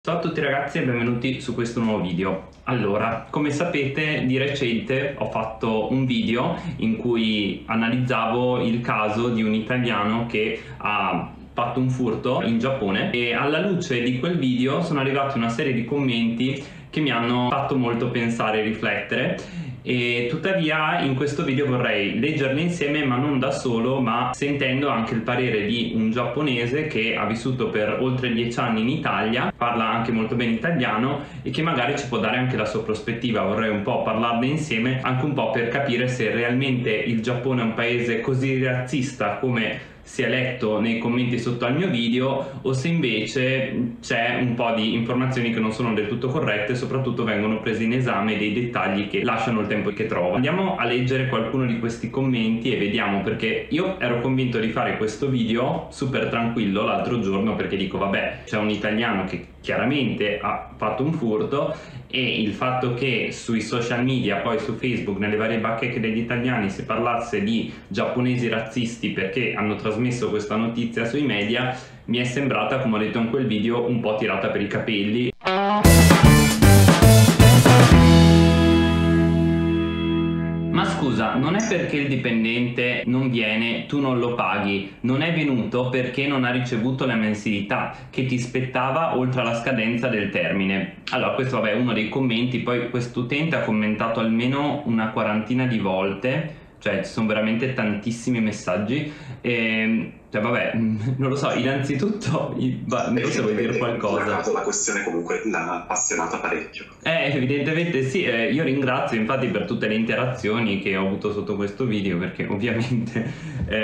Ciao a tutti ragazzi e benvenuti su questo nuovo video. Allora, come sapete di recente ho fatto un video in cui analizzavo il caso di un italiano che ha fatto un furto in Giappone e alla luce di quel video sono arrivati una serie di commenti che mi hanno fatto molto pensare e riflettere, e tuttavia in questo video vorrei leggerli insieme, ma non da solo, ma sentendo anche il parere di un giapponese che ha vissuto per oltre 10 anni in Italia, parla anche molto bene italiano e che magari ci può dare anche la sua prospettiva. Vorrei un po' parlarne insieme, anche un po' per capire se realmente il Giappone è un paese così razzista come si è letto nei commenti sotto al mio video, o se invece c'è un po' di informazioni che non sono del tutto corrette e soprattutto vengono prese in esame dei dettagli che lasciano il tempo che trovano. Andiamo a leggere qualcuno di questi commenti e vediamo, perché io ero convinto di fare questo video super tranquillo l'altro giorno, perché dico vabbè, c'è un italiano che chiaramente ha fatto un furto, e il fatto che sui social media, poi su Facebook, nelle varie bacheche degli italiani si parlasse di giapponesi razzisti perché hanno trasmesso questa notizia sui media, mi è sembrata, come ho detto in quel video, un po' tirata per i capelli. Ma scusa, non è perché il dipendente non viene, tu non lo paghi, non è venuto perché non ha ricevuto la mensilità che ti spettava oltre alla scadenza del termine. Allora, questo vabbè è uno dei commenti, poi quest'utente ha commentato almeno una quarantina di volte, cioè ci sono veramente tantissimi messaggi, e cioè vabbè, non lo so, innanzitutto non so se vuoi dire qualcosa. La questione comunque l'ha appassionata parecchio. Evidentemente sì, io ringrazio infatti per tutte le interazioni che ho avuto sotto questo video, perché ovviamente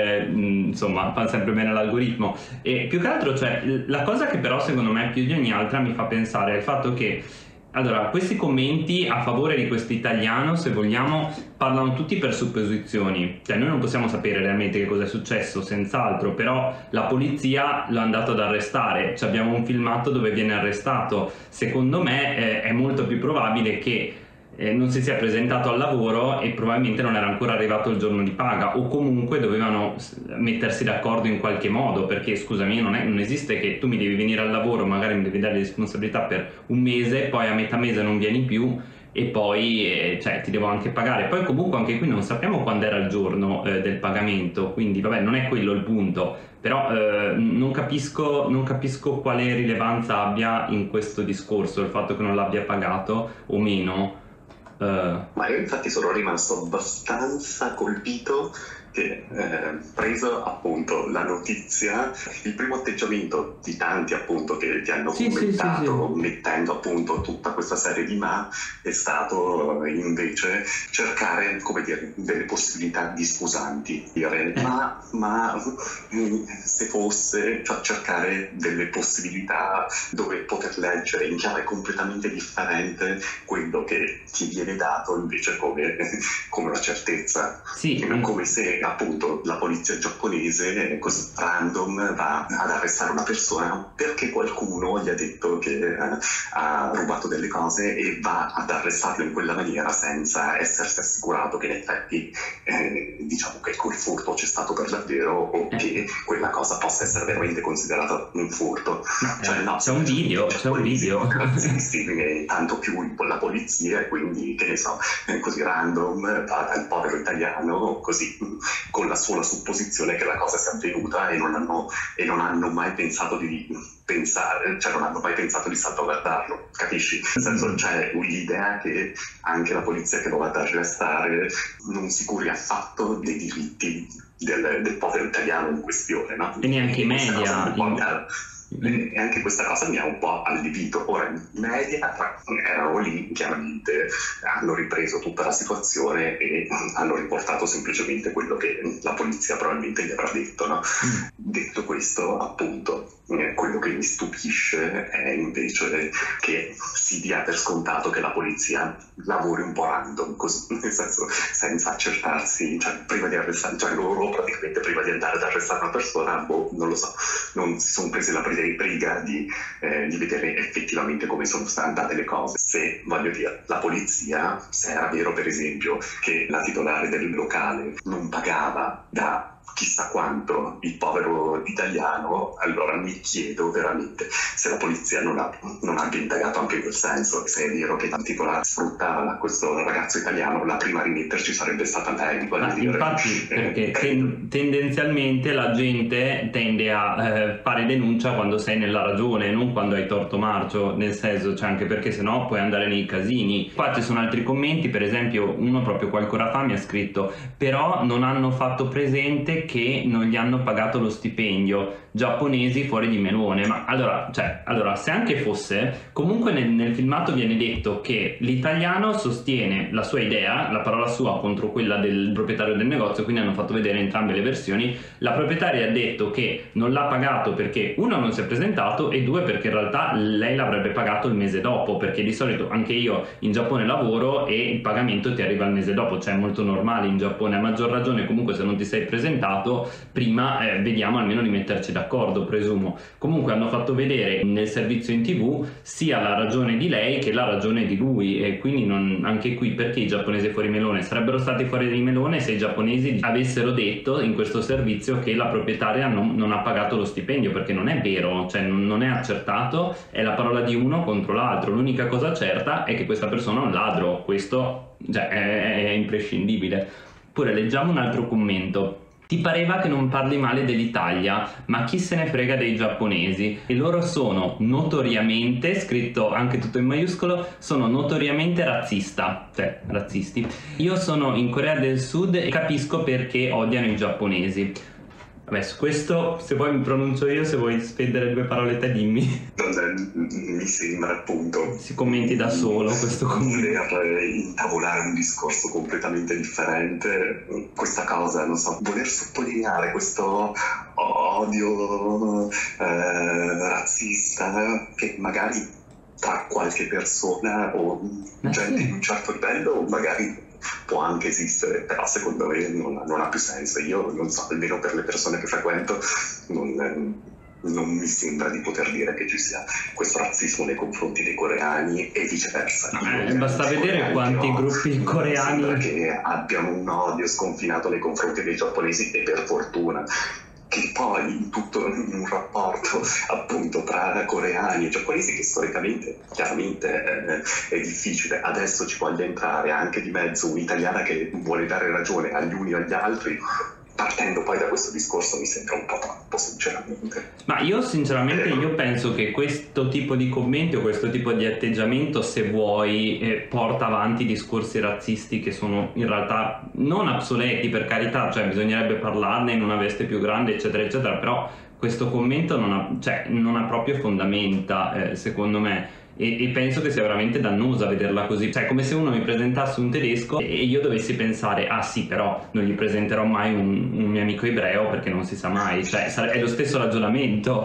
insomma fa sempre bene l'algoritmo. E più che altro, cioè, la cosa che però secondo me più di ogni altra mi fa pensare è il fatto che, allora, questi commenti a favore di questo italiano, se vogliamo, parlano tutti per supposizioni. Cioè noi non possiamo sapere realmente che cosa è successo, senz'altro, però la polizia l'ha andato ad arrestare, cioè, abbiamo un filmato dove viene arrestato. Secondo me è molto più probabile che non si sia presentato al lavoro e probabilmente non era ancora arrivato il giorno di paga, o comunque dovevano mettersi d'accordo in qualche modo, perché scusami, non esiste che tu mi devi venire al lavoro, magari mi devi dare le responsabilità per un mese, poi a metà mese non vieni più e poi cioè, ti devo anche pagare. Poi comunque anche qui non sappiamo quando era il giorno del pagamento, quindi vabbè, non è quello il punto, però non capisco quale rilevanza abbia in questo discorso il fatto che non l'abbia pagato o meno. Ma io infatti sono rimasto abbastanza colpito che, preso appunto la notizia, il primo atteggiamento di tanti appunto che ti hanno commentato, mettendo appunto tutta questa serie di ma, è stato invece cercare, come dire, delle possibilità di scusanti, dire ma se fosse, cioè cercare delle possibilità dove poter leggere in chiave completamente differente quello che ti viene dato invece come una certezza, come se appunto la polizia giapponese così random va ad arrestare una persona perché qualcuno gli ha detto che ha rubato delle cose e va ad arrestarlo in quella maniera senza essersi assicurato che in effetti diciamo che quel furto c'è stato per davvero, o che quella cosa possa essere veramente considerata un furto. Cioè, no, c'è un video tanto più la polizia, e quindi che ne so, così random va al povero italiano così con la sola supposizione che la cosa sia avvenuta, e non hanno mai pensato di cioè non hanno mai pensato di salvaguardarlo, capisci? Nel senso, c'è l'idea che anche la polizia che lo va ad arrestare non si curi affatto dei diritti del povero italiano in questione, no? E neanche i media. E anche questa cosa mi ha un po' allibito. Ora, i media erano lì, chiaramente hanno ripreso tutta la situazione e hanno riportato semplicemente quello che la polizia probabilmente gli avrà detto, no? Detto questo, appunto, quello che mi stupisce è invece che si dia per scontato che la polizia lavori un po' random, così, nel senso, senza accertarsi, cioè prima di arrestare, cioè loro praticamente prima di andare ad arrestare una persona, non lo so, non si sono presi la briga di vedere effettivamente come sono state andate le cose. Se, voglio dire, la polizia, se era vero per esempio che la titolare del locale non pagava da chissà quanto il povero italiano, allora mi chiedo veramente se la polizia non abbia indagato anche in quel senso, se è vero che tipo sfruttava questo ragazzo italiano, la prima a rimetterci sarebbe stata lei. Infatti, perché tendenzialmente la gente tende a fare denuncia quando sei nella ragione, non quando hai torto marcio, nel senso, cioè, anche perché sennò puoi andare nei casini. Qua ci sono altri commenti, per esempio uno proprio qualche ora fa mi ha scritto: però non hanno fatto presente che non gli hanno pagato lo stipendio, giapponesi fuori di melone. Ma allora, se anche fosse, comunque nel filmato viene detto che l'italiano sostiene la sua idea, la parola sua contro quella del proprietario del negozio, quindi hanno fatto vedere entrambe le versioni. La proprietaria ha detto che non l'ha pagato perché uno non si è presentato e due perché in realtà lei l'avrebbe pagato il mese dopo, perché di solito anche io in Giappone lavoro e il pagamento ti arriva il mese dopo, cioè è molto normale in Giappone. A maggior ragione comunque se non ti sei presentato prima, vediamo almeno di metterci d'accordo, presumo. Comunque hanno fatto vedere nel servizio in TV sia la ragione di lei che la ragione di lui, e quindi anche qui perché i giapponesi fuori melone? Sarebbero stati fuori di melone se i giapponesi avessero detto in questo servizio che la proprietaria non ha pagato lo stipendio, perché non è vero, cioè non è accertato, è la parola di uno contro l'altro. L'unica cosa certa è che questa persona è un ladro, questo è imprescindibile. Pure leggiamo un altro commento. Ti pareva che non parli male dell'Italia, ma chi se ne frega dei giapponesi? E loro sono notoriamente, scritto anche tutto in maiuscolo, sono notoriamente razzisti. Io sono in Corea del Sud e capisco perché odiano i giapponesi. Vabbè, su questo, se vuoi mi pronuncio io, se vuoi spendere due parole te dimmi. Mi sembra appunto Si commenti da solo questo commento. Voler intavolare un discorso completamente differente, questa cosa, non so, voler sottolineare questo odio razzista che magari tra qualche persona o gente di un certo livello magari può anche esistere, però secondo me non ha più senso. Io non so, almeno per le persone che frequento non mi sembra di poter dire che ci sia questo razzismo nei confronti dei coreani e viceversa. Basta vedere quanti gruppi coreani sembra che abbiano un odio sconfinato nei confronti dei giapponesi, e per fortuna. Che poi in un rapporto appunto tra coreani e giapponesi, che storicamente chiaramente è difficile, adesso ci voglia entrare anche di mezzo un'italiana che vuole dare ragione agli uni o agli altri, partendo poi da questo discorso mi sembra un po' troppo, sinceramente. Ma io sinceramente penso che questo tipo di commenti o questo tipo di atteggiamento, se vuoi, porta avanti discorsi razzisti che sono in realtà non obsoleti, per carità, cioè bisognerebbe parlarne in una veste più grande eccetera eccetera, però questo commento non ha proprio fondamenta, secondo me. E penso che sia veramente dannosa vederla così, cioè come se uno mi presentasse un tedesco e io dovessi pensare: ah sì, però non gli presenterò mai un mio amico ebreo perché non si sa mai, cioè è lo stesso ragionamento.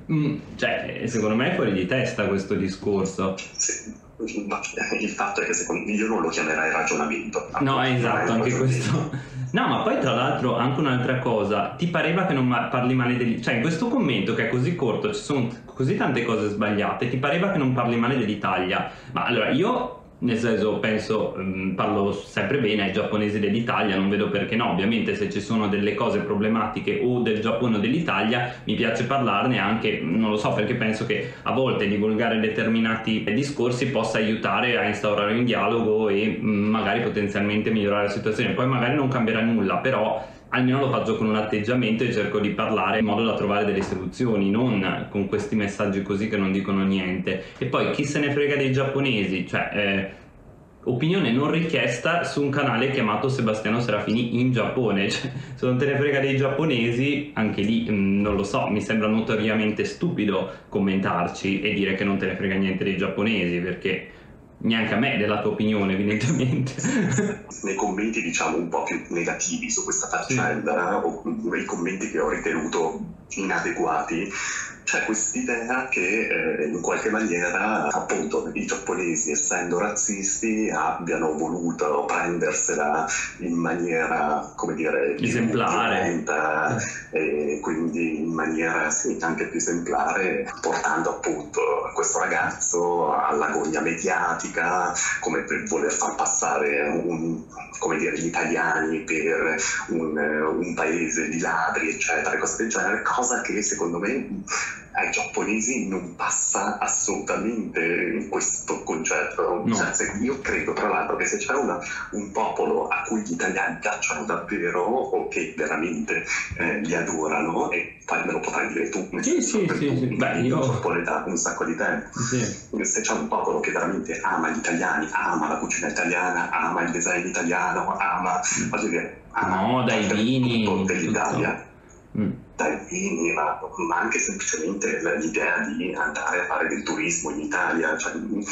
Cioè secondo me è fuori di testa questo discorso. Sì. Ma il fatto è che io non lo chiamerei ragionamento. No, esatto, anche questo. No, ma poi tra l'altro anche un'altra cosa, ti pareva che non parli male cioè in questo commento che è così corto ci sono così tante cose sbagliate, ti pareva che non parli male dell'Italia. Ma allora io, nel senso, parlo sempre bene ai giapponesi dell'Italia, non vedo perché no. Ovviamente se ci sono delle cose problematiche o del Giappone o dell'Italia mi piace parlarne, anche, non lo so, perché penso che a volte divulgare determinati discorsi possa aiutare a instaurare un dialogo e magari potenzialmente migliorare la situazione. Poi magari non cambierà nulla, però almeno lo faccio con un atteggiamento e cerco di parlare in modo da trovare delle soluzioni, non con questi messaggi così che non dicono niente. E poi chi se ne frega dei giapponesi, cioè opinione non richiesta su un canale chiamato Sebastiano Serafini in Giappone, cioè, se non te ne frega dei giapponesi, anche lì non lo so, mi sembra notoriamente stupido commentarci e dire che non te ne frega niente dei giapponesi, perché neanche a me della tua opinione, evidentemente. Nei commenti diciamo un po' più negativi su questa faccenda, o i commenti che ho ritenuto inadeguati, c'è quest'idea che in qualche maniera appunto i giapponesi, essendo razzisti, abbiano voluto prendersela in maniera, come dire, esemplare, violenta, e quindi in maniera anche più esemplare, portando appunto questo ragazzo all'agonia mediatica, come per voler far passare gli italiani per un paese di ladri, eccetera, cose del genere, cosa che secondo me ai giapponesi non passa assolutamente questo concetto. No. Io credo tra l'altro che se c'è un popolo a cui gli italiani piacciono davvero o che veramente li adorano, e poi me lo potrai dire tu, sì. Beh, io in Giappone da un sacco di tempo, se c'è un popolo che veramente ama gli italiani, ama la cucina italiana, ama il design italiano, ama dai vini, tutto dell'Italia, dai vini, ma anche semplicemente l'idea di andare a fare del turismo in Italia, cioè,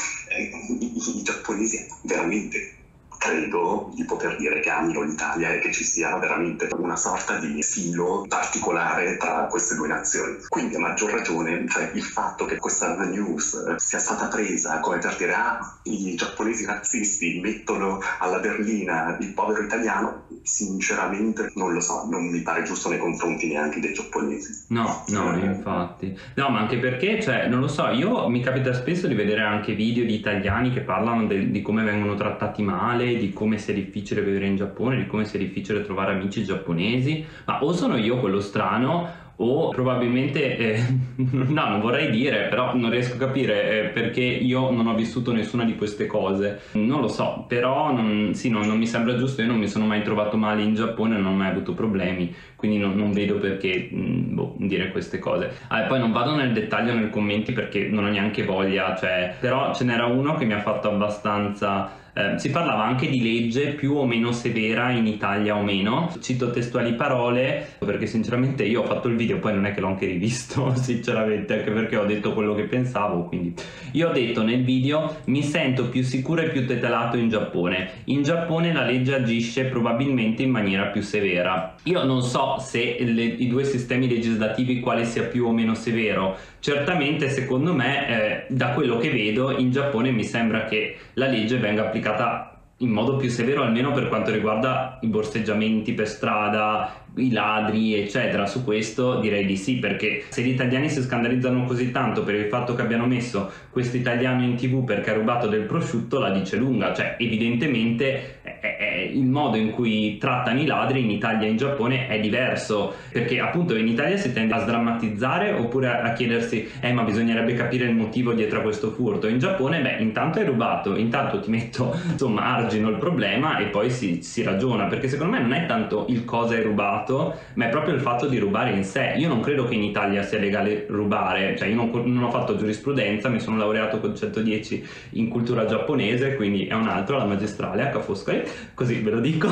i giapponesi veramente credo di poter dire che amino l'Italia e che ci sia veramente una sorta di filo particolare tra queste due nazioni. Quindi a maggior ragione, cioè, il fatto che questa news sia stata presa come per dire i giapponesi razzisti mettono alla berlina il povero italiano, sinceramente non lo so, non mi pare giusto nei confronti neanche dei giapponesi. No, infatti. No, ma anche perché, cioè, non lo so, mi capita spesso di vedere anche video di italiani che parlano di come vengono trattati male, di come sia difficile vivere in Giappone, di come sia difficile trovare amici giapponesi, ma o sono io quello strano o probabilmente no, non vorrei dire, però non riesco a capire perché io non ho vissuto nessuna di queste cose, non lo so, però non mi sembra giusto. Io non mi sono mai trovato male in Giappone, non ho mai avuto problemi, quindi non vedo perché dire queste cose. Poi non vado nel dettaglio nei commenti perché non ho neanche voglia, cioè, però ce n'era uno che mi ha fatto abbastanza. Si parlava anche di legge più o meno severa in Italia o meno. Cito testuali parole perché sinceramente io ho fatto il video, poi non è che l'ho anche rivisto sinceramente, anche perché ho detto quello che pensavo. Quindi io ho detto nel video: mi sento più sicuro e più tutelato in Giappone. In Giappone la legge agisce probabilmente in maniera più severa. Io non so se i due sistemi legislativi quale sia più o meno severo. Certamente secondo me da quello che vedo in Giappone mi sembra che la legge venga applicata in modo più severo, almeno per quanto riguarda i borseggiamenti per strada, i ladri eccetera. Su questo direi di sì, perché se gli italiani si scandalizzano così tanto per il fatto che abbiano messo questo italiano in TV perché ha rubato del prosciutto, la dice lunga. Cioè evidentemente il modo in cui trattano i ladri in Italia e in Giappone è diverso, perché appunto in Italia si tende a sdrammatizzare oppure a chiedersi ma bisognerebbe capire il motivo dietro a questo furto. In Giappone intanto hai rubato, intanto ti metto, insomma, argino il problema e poi si ragiona, perché secondo me non è tanto il cosa hai rubato, ma è proprio il fatto di rubare in sé. Io non credo che in Italia sia legale rubare, cioè io non ho fatto giurisprudenza, mi sono laureato con 110 in cultura giapponese, quindi è un altro, la magistrale a Ca' Foscari, così ve lo dico.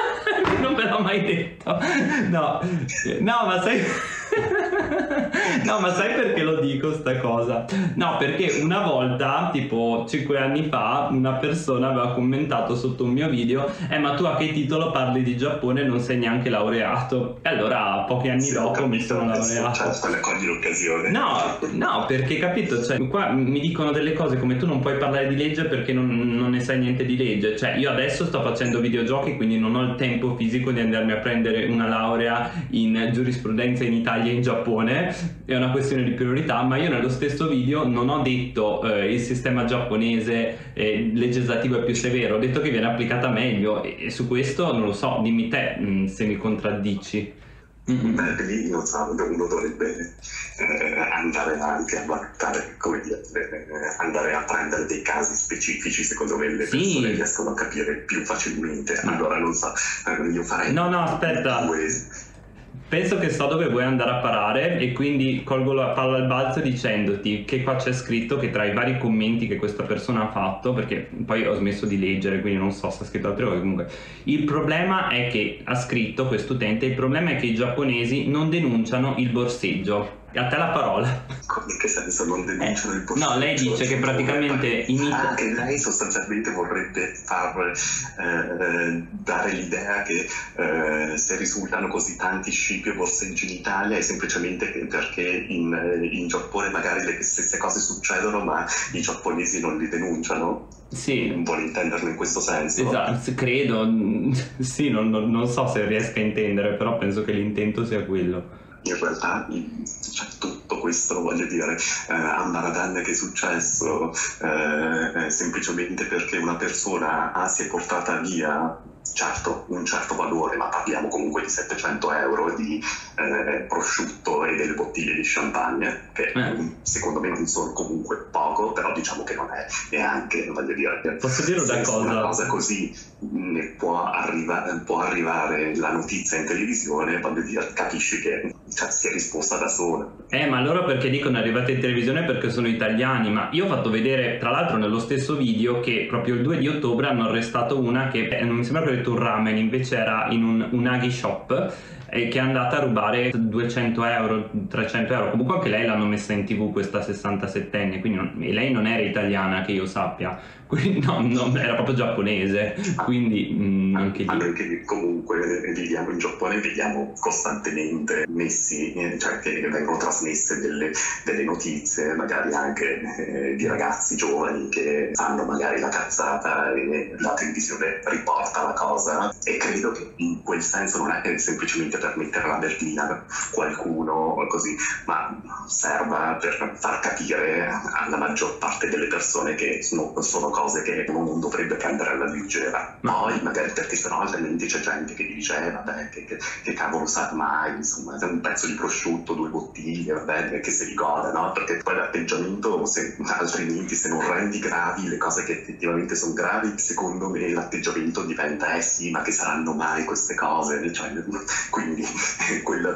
Non ve l'ho mai detto. No, ma sai no, ma sai perché lo dico sta cosa? No, perché una volta, tipo 5 anni fa, una persona aveva commentato sotto un mio video: ma tu a che titolo parli di Giappone e non sei neanche laureato? E allora pochi anni dopo mi sono laureato. Cioè, cogli l'occasione. No, perché capito, cioè qua mi dicono delle cose come: tu non puoi parlare di legge perché non ne sai niente di legge. Cioè io adesso sto facendo videogiochi, quindi non ho il tempo fisico di andarmi a prendere una laurea in giurisprudenza in Italia e in Giappone, è una questione di priorità. Ma io nello stesso video non ho detto il sistema giapponese legislativo è più severo, ho detto che viene applicata meglio, e su questo non lo so, dimmi te se mi contraddici. Beh, lì non so, uno dovrebbe andare anche a valutare, come dire, andare a prendere dei casi specifici. Secondo me le persone riescono a capire più facilmente. Allora non so, io farei aspetta, penso che so dove vuoi andare a parare, e quindi colgo la palla al balzo dicendoti che qua c'è scritto che tra i vari commenti che questa persona ha fatto, perché poi ho smesso di leggere quindi non so se ha scritto altre cose, comunque il problema è che ha scritto questo utente: il problema è che i giapponesi non denunciano il borseggio. A te la parola. In che senso non denunciano il possesso? No, lei dice che praticamente in Italia... che lei sostanzialmente vorrebbe far dare l'idea che se risultano così tanti scippi o borseggi in Italia è semplicemente perché in Giappone magari le stesse cose succedono ma i giapponesi non li denunciano. Sì. Vuole intenderlo in questo senso? Esatto, credo. Sì, non so se riesca a intendere, però penso che l'intento sia quello. In realtà c'è tutto questo, voglio dire, ambaradan che è successo semplicemente perché una persona si è portata via, certo, un certo valore, ma parliamo comunque di 700 euro di prosciutto e delle bottiglie di champagne, che secondo me non sono comunque poco, però diciamo che non è neanche, voglio dire, posso dire una cosa? Una cosa così ne può arrivare la notizia in televisione, voglio dire, capisci che si è risposta da sola. Ma loro perché dicono arrivate in televisione perché sono italiani, ma io ho fatto vedere tra l'altro nello stesso video che proprio il 2 di ottobre hanno arrestato una che non mi sembra che ho detto un ramen, invece era in un unagi shop che è andata a rubare 200 euro, 300 euro, comunque anche lei l'hanno messa in TV questa 67enne, quindi e lei non era italiana che io sappia, quindi no, era proprio giapponese, quindi anche lì. Noi che comunque viviamo in Giappone vediamo costantemente cioè che vengono trasmesse delle notizie magari anche di ragazzi giovani che fanno magari la cazzata e la televisione riporta la cosa, e credo che in quel senso non è che semplicemente per mettere la berlina qualcuno o così, ma serva per far capire alla maggior parte delle persone che sono cose che uno non dovrebbe prendere alla leggera. Poi magari perché sennò altrimenti c'è gente che dice vabbè che cavolo sa mai, insomma è un pezzo di prosciutto, 2 bottiglie, vabbè, che si ricorda, no? Perché poi l'atteggiamento, altrimenti se non rendi gravi le cose che effettivamente sono gravi, secondo me l'atteggiamento diventa sì, ma che saranno mai queste cose, cioè, quindi quella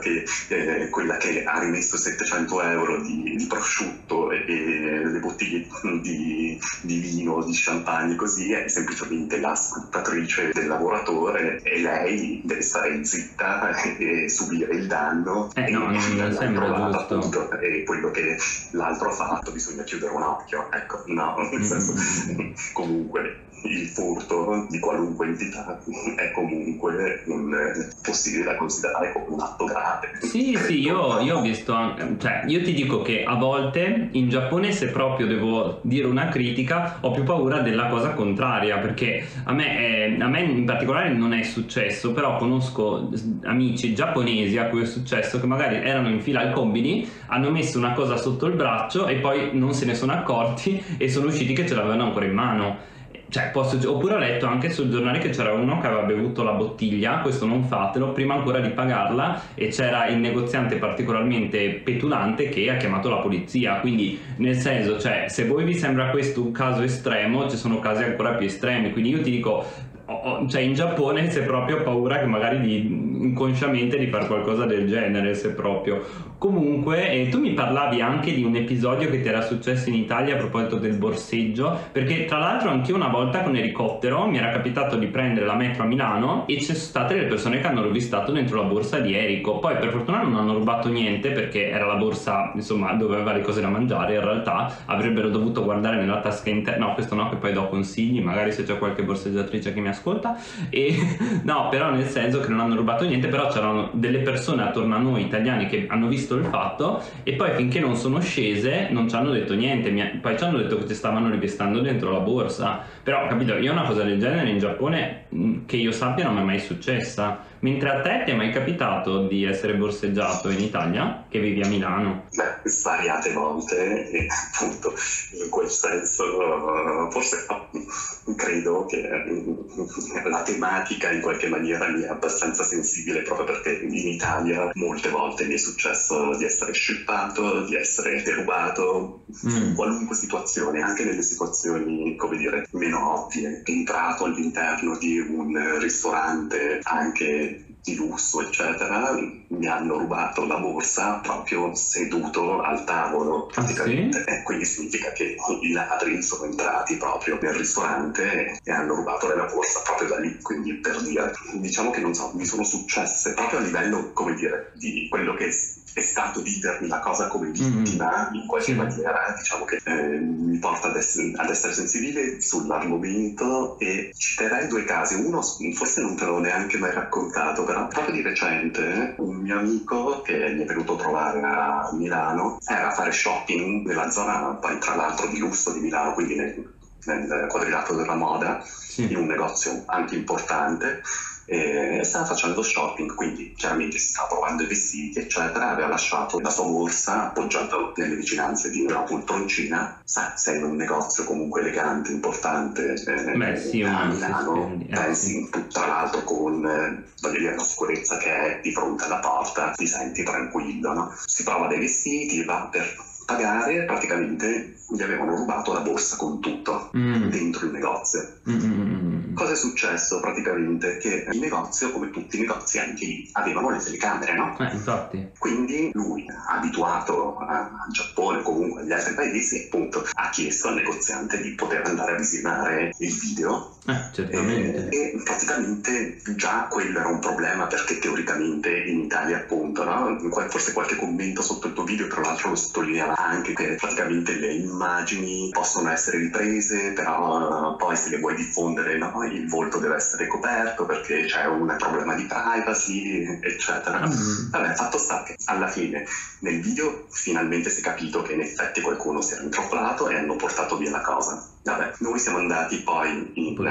che ha rimesso 700 euro di prosciutto e le bottiglie di vino, di champagne, così è semplicemente la sfruttatrice del lavoratore, e lei deve stare zitta e subire il danno. No, non sembra giusto. Appunto, e quello che l'altro ha fatto bisogna chiudere un occhio, ecco, no, nel senso, comunque il furto di qualunque entità è comunque possibile da considerare come un atto grave. Sì, io ho visto anche, cioè io ti dico che a volte in Giappone, se proprio devo dire una critica, ho più paura della cosa contraria, perché a me in particolare non è successo, però conosco amici giapponesi a cui è successo che magari erano in fila al combini, hanno messo una cosa sotto il braccio e poi non se ne sono accorti e sono usciti che ce l'avevano ancora in mano. Cioè, oppure ho letto anche sul giornale che c'era uno che aveva bevuto la bottiglia, questo non fatelo, prima ancora di pagarla, e c'era il negoziante particolarmente petulante che ha chiamato la polizia. Quindi nel senso, cioè, se voi vi sembra questo un caso estremo, ci sono casi ancora più estremi, quindi io ti dico, cioè in Giappone se proprio ho paura che magari inconsciamente di fare qualcosa del genere, se proprio. Comunque tu mi parlavi anche di un episodio che ti era successo in Italia a proposito del borseggio, perché tra l'altro anch'io una volta con elicottero mi era capitato di prendere la metro a Milano e ci sono state delle persone che hanno rovistato dentro la borsa di Erico. Poi per fortuna non hanno rubato niente, perché era la borsa, insomma, dove aveva le cose da mangiare. In realtà avrebbero dovuto guardare nella tasca interna, no, questo no, che poi do consigli magari se c'è qualche borseggiatrice che mi ascolta, e no, però nel senso che non hanno rubato niente, però c'erano delle persone attorno a noi italiani che hanno visto il fatto e poi finché non sono scese non ci hanno detto niente. Poi ci hanno detto che ci stavano ripestando dentro la borsa, però capito, io una cosa del genere in Giappone che io sappia non mi è mai successa. Mentre a te ti è mai capitato di essere borseggiato in Italia, che vivi a Milano? Beh, svariate volte, e appunto in quel senso forse credo che la tematica in qualche maniera mi è abbastanza sensibile, proprio perché in Italia molte volte mi è successo di essere scippato, di essere derubato, in qualunque situazione, anche nelle situazioni, come dire, meno ovvie. Entrato all'interno di un ristorante anche di lusso eccetera, mi hanno rubato la borsa proprio seduto al tavolo praticamente. Sì? Quindi significa che i ladri sono entrati proprio nel ristorante e hanno rubato la borsa proprio da lì. Quindi, per dire, diciamo che non so, mi sono successe proprio a livello, come dire, di quello che stato vivermi la cosa come vittima in qualche maniera, diciamo che mi porta ad essere sensibile sull'argomento, e citerei 2 casi. Uno forse non te l'ho neanche mai raccontato, però proprio di recente un mio amico che mi è venuto a trovare a Milano era a fare shopping nella zona, poi tra l'altro di lusso di Milano, quindi nel quadrilatero della moda, in un negozio anche importante, e stava facendo shopping, quindi chiaramente si stava provando i vestiti eccetera. Aveva lasciato la sua borsa appoggiata nelle vicinanze di una poltroncina. Sai, sei in un negozio comunque elegante, importante, a Milano, pensi tra l'altro con voglio dire, la sicurezza che è di fronte alla porta, ti senti tranquillo, no? Si prova dei vestiti, va per pagare, praticamente gli avevano rubato la borsa con tutto dentro il negozio. Cosa è successo praticamente? Che il negozio, come tutti i negozi anche lì, avevano le telecamere, no? Infatti. Quindi lui, abituato al Giappone, comunque agli altri paesi, appunto, ha chiesto al negoziante di poter andare a visionare il video. Certamente. E praticamente già quello era un problema, perché teoricamente in Italia, appunto, no? Forse qualche commento sotto il tuo video, tra l'altro, lo sottolineava anche, che praticamente le immagini possono essere riprese, però poi se le vuoi diffondere, no? Il volto deve essere coperto perché c'è un problema di privacy, eccetera. Vabbè, fatto sta che alla fine nel video finalmente si è capito che in effetti qualcuno si era introppato e hanno portato via la cosa. Vabbè, noi siamo andati poi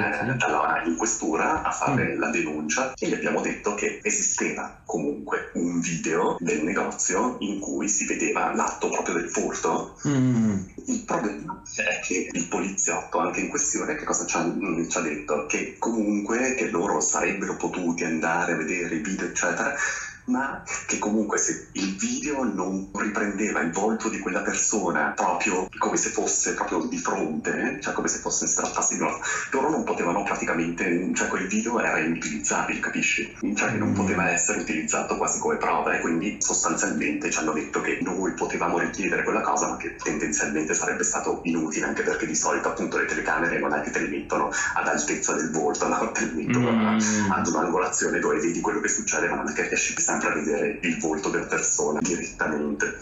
in questura a fare la denuncia, e gli abbiamo detto che esisteva comunque un video del negozio in cui si vedeva l'atto proprio del furto. Il problema è che il poliziotto anche in questione che cosa ci ha detto? Che comunque che loro sarebbero potuti andare a vedere i video eccetera, ma che comunque se il video non riprendeva il volto di quella persona proprio come se fosse proprio di fronte, cioè come se fosse strattasse di loro non potevano praticamente, cioè quel video era inutilizzabile, capisci? Cioè che non poteva essere utilizzato quasi come prova, e quindi sostanzialmente ci hanno detto che noi potevamo richiedere quella cosa, ma che tendenzialmente sarebbe stato inutile, anche perché di solito appunto le telecamere non è che te le mettono ad altezza del volto, no? Te le mettono ad un'angolazione dove vedi quello che succede, ma non è che riesci sempre a vedere il volto della persona direttamente.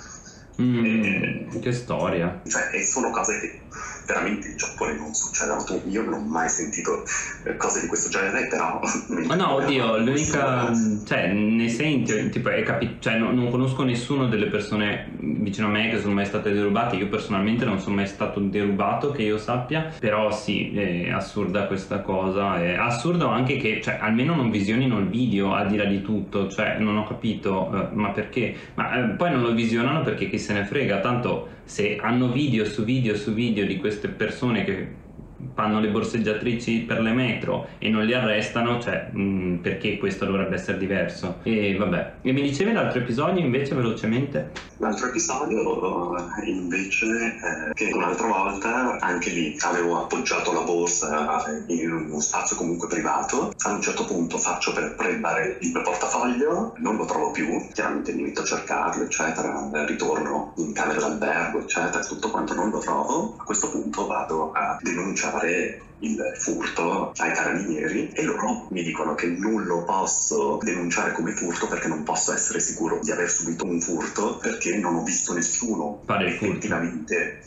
Che storia. Cioè, e sono cose che veramente in Giappone non succedono. Io non ho mai sentito cose di questo genere, però no, oddio, l'unica, cioè ne senti, tipo cioè non conosco nessuno delle persone vicino a me che sono mai state derubate. Io personalmente non sono mai stato derubato che io sappia, però sì, è assurda questa cosa. È assurdo anche che, cioè, almeno non visionino il video, al di là di tutto. Cioè non ho capito, ma perché? Ma poi non lo visionano perché chi se ne frega, tanto se hanno video su video su video di queste persone che fanno le borseggiatrici per le metro e non li arrestano, cioè perché questo dovrebbe essere diverso? E vabbè. E mi dicevi l'altro episodio invece velocemente? L'altro episodio invece che un'altra volta anche lì avevo appoggiato la borsa in uno spazio comunque privato. A un certo punto faccio per prendere il mio portafoglio, non lo trovo più, chiaramente mi metto a cercarlo eccetera, ritorno in camera d'albergo eccetera, tutto quanto non lo trovo. A questo punto vado a denunciare il furto ai carabinieri e loro mi dicono che non lo posso denunciare come furto perché non posso essere sicuro di aver subito un furto, perché non ho visto nessuno effettivamente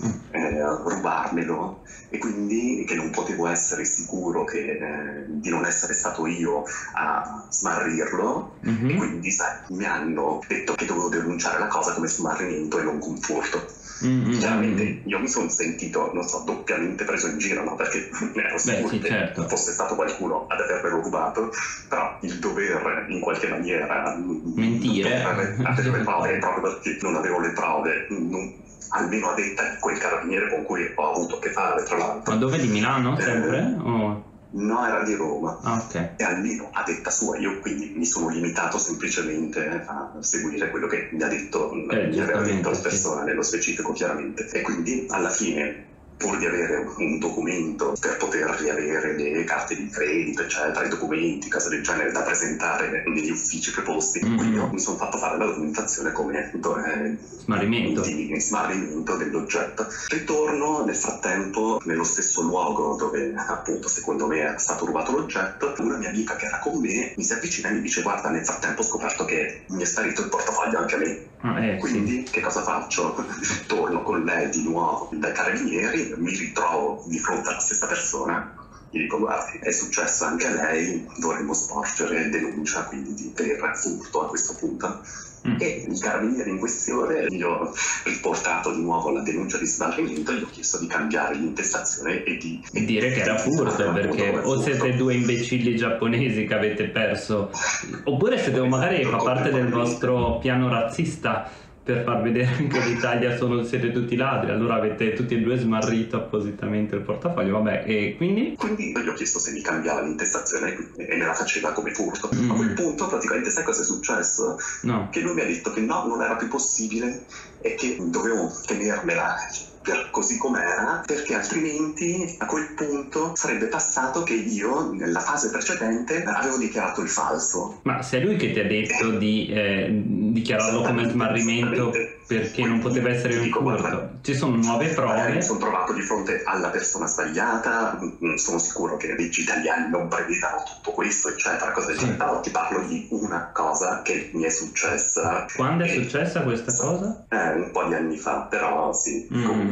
rubarmelo, e quindi che non potevo essere sicuro di non essere stato io a smarrirlo, e quindi sai, mi hanno detto che dovevo denunciare la cosa come smarrimento e non come furto. Chiaramente io mi sono sentito, non so, doppiamente preso in giro, no? Perché ero sicuro che fosse stato qualcuno ad avermelo rubato, però il dover in qualche maniera mentire, avere le prove proprio perché non avevo le prove, almeno a detta di quel carabiniere con cui ho avuto a che fare, tra l'altro. Ma dove, di Milano sempre? No, era di Roma. Ok. E almeno a detta sua, io quindi mi sono limitato semplicemente a seguire quello che mi ha detto, mi aveva detto la persona nello specifico, chiaramente. E quindi alla fine pur di avere un documento per poter riavere le carte di credito, eccetera, i documenti, cose del genere da presentare negli uffici preposti. Quindi io mi sono fatto fare la documentazione come smarrimento dell'oggetto. Ritorno nel frattempo nello stesso luogo dove appunto secondo me è stato rubato l'oggetto. Una mia amica che era con me mi si avvicina e mi dice: guarda, nel frattempo ho scoperto che mi è sparito il portafoglio anche a me. Quindi che cosa faccio? Torno con lei di nuovo dai carabinieri, mi ritrovo di fronte alla stessa persona, gli dico: guardi, è successo anche a lei, dovremmo sporgere denuncia quindi per furto a questo punto. E il carabiniere in questione gli ho riportato di nuovo la denuncia di smarrimento e gli ho chiesto di cambiare l'intestazione e di dire che era furto, perché o siete due imbecilli giapponesi che avete perso, oppure siete magari fa parte del vostro piano razzista per far vedere che in Italia siete tutti ladri, allora avete tutti e due smarrito appositamente il portafoglio. Vabbè, e quindi gli ho chiesto se mi cambiava l'intestazione e me la faceva come furto. A quel punto praticamente sai cosa è successo? No. Che lui mi ha detto che no, non era più possibile e che dovevo tenermela per così com'era, perché altrimenti a quel punto sarebbe passato che io nella fase precedente avevo dichiarato il falso. Ma se è lui che ti ha detto di dichiararlo come smarrimento perché non poteva essere un furto, ci sono nuove prove. Mi sono trovato di fronte alla persona sbagliata, sono sicuro che le leggi italiane non prevedano tutto questo, eccetera, cosa del genere. Però ti parlo di una cosa che mi è successa. Quando è successa questa cosa? Un po' di anni fa, però sì, comunque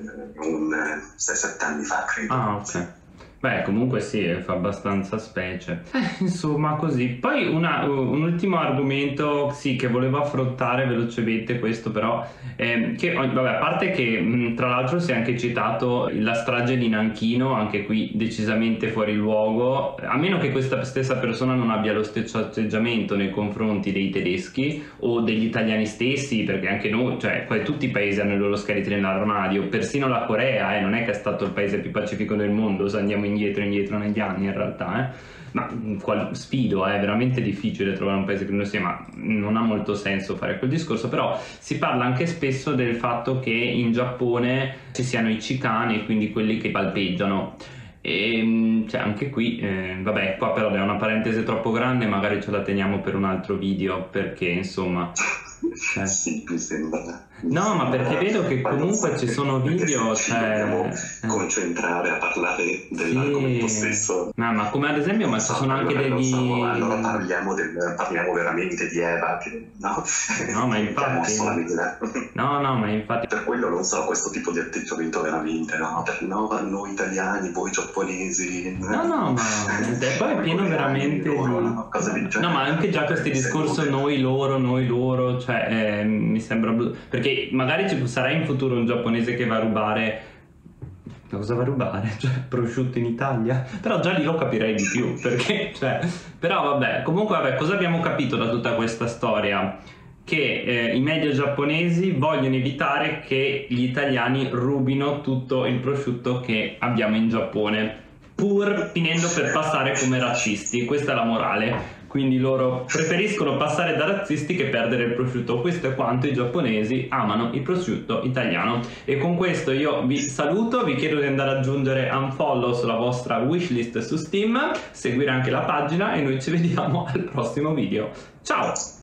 un 6-7 anni fa credo. Ah, ok. Beh, comunque sì, fa abbastanza specie. Insomma, così. Poi un ultimo argomento, sì, che volevo affrontare velocemente, questo però, che vabbè, a parte che tra l'altro si è anche citato la strage di Nanchino, anche qui decisamente fuori luogo, a meno che questa stessa persona non abbia lo stesso atteggiamento nei confronti dei tedeschi o degli italiani stessi, perché anche noi, cioè poi tutti i paesi hanno i loro scheletri nell'armadio, persino la Corea, non è che è stato il paese più pacifico del mondo, se andiamo indietro negli anni in realtà, ma sfido, è veramente difficile trovare un paese che non sia, ma non ha molto senso fare quel discorso. Però si parla anche spesso del fatto che in Giappone ci siano i chikani, quindi quelli che palpeggiano, e cioè anche qui vabbè, qua però è una parentesi troppo grande, magari ce la teniamo per un altro video, perché insomma sì, mi sembra. No, ma perché vedo che comunque ci sono video, dobbiamo concentrare a parlare dell'argomento stesso. No, ma come ad esempio, ma ci sono anche degli... allora parliamo veramente di Eva, che no, ma infatti... no, ma infatti... Per quello non so, questo tipo di atteggiamento veramente, noi italiani, voi giapponesi... No, ma poi è pieno veramente... No, ma anche già questi discorsi noi loro, cioè mi sembra... Perché magari ci sarà in futuro un giapponese che va a rubare... Cosa va a rubare? Cioè, prosciutto in Italia? Però già lì lo capirei di più, perché, cioè... Però vabbè, comunque vabbè, cosa abbiamo capito da tutta questa storia? Che i media giapponesi vogliono evitare che gli italiani rubino tutto il prosciutto che abbiamo in Giappone, pur finendo per passare come razzisti. Questa è la morale. Quindi loro preferiscono passare da razzisti che perdere il prosciutto. Questo è quanto i giapponesi amano il prosciutto italiano. E con questo io vi saluto, vi chiedo di andare ad aggiungere unfollow sulla vostra wishlist su Steam, seguire anche la pagina e noi ci vediamo al prossimo video. Ciao!